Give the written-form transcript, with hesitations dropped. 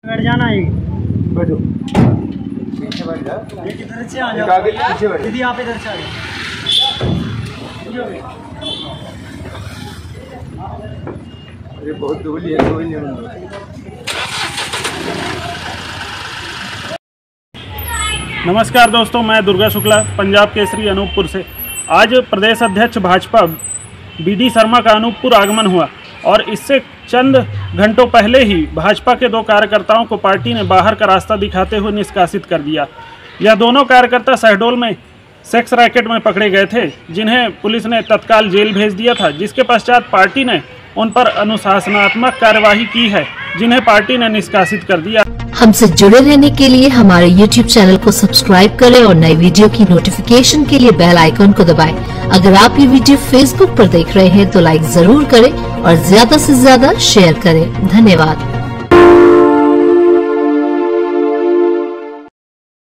बैठ जाना है। बैठो पीछे बैठ जा। इधर से आ जाओ, पीछे बैठ। दीदी आप इधर से आ जाओ। अरे बहुत धूल है, धूल है। नमस्कार दोस्तों, मैं दुर्गा शुक्ला पंजाब केसरी अनूपपुर से। आज प्रदेश अध्यक्ष भाजपा बीडी शर्मा का अनूपपुर आगमन हुआ और इससे चंद घंटों पहले ही भाजपा के दो कार्यकर्ताओं को पार्टी ने बाहर का रास्ता दिखाते हुए निष्कासित कर दिया। यह दोनों कार्यकर्ता शहडोल में सेक्स रैकेट में पकड़े गए थे, जिन्हें पुलिस ने तत्काल जेल भेज दिया था, जिसके पश्चात पार्टी ने उन पर अनुशासनात्मक कार्यवाही की है, जिन्हें पार्टी ने निष्कासित कर दिया। हमसे जुड़े रहने के लिए हमारे YouTube चैनल को सब्सक्राइब करें और नई वीडियो की नोटिफिकेशन के लिए बेल आइकन को दबाएं। अगर आप ये वीडियो Facebook पर देख रहे हैं तो लाइक जरूर करें और ज्यादा से ज्यादा शेयर करें। धन्यवाद।